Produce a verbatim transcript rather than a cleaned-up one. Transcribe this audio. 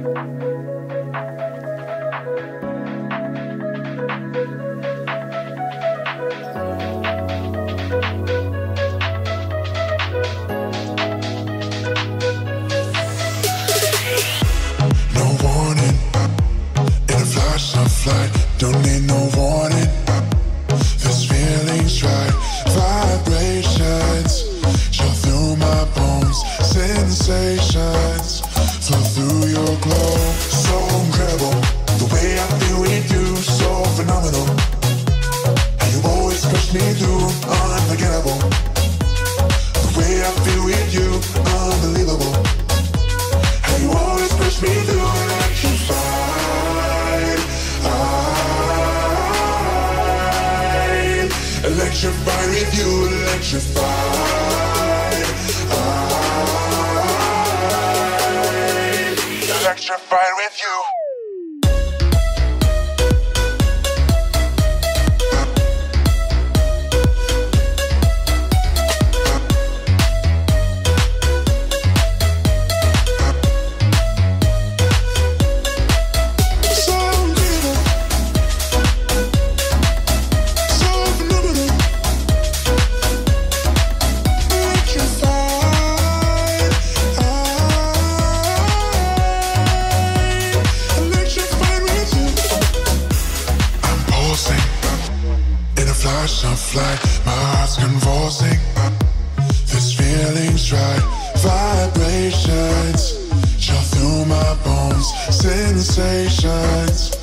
Don't need no warning. This feeling's right. Vibrations chill through my bones. Sensations flow through your glow. So incredible, the way I feel with you. So phenomenal, and you always push me through. Unforgettable, the way I feel with you. Unbelievable, and you always push me through. Electrified. Electrified with you, electrified. I, electrified with you. Of light, my heart's convulsing. This feeling's right. Vibrations chill through my bones. Sensations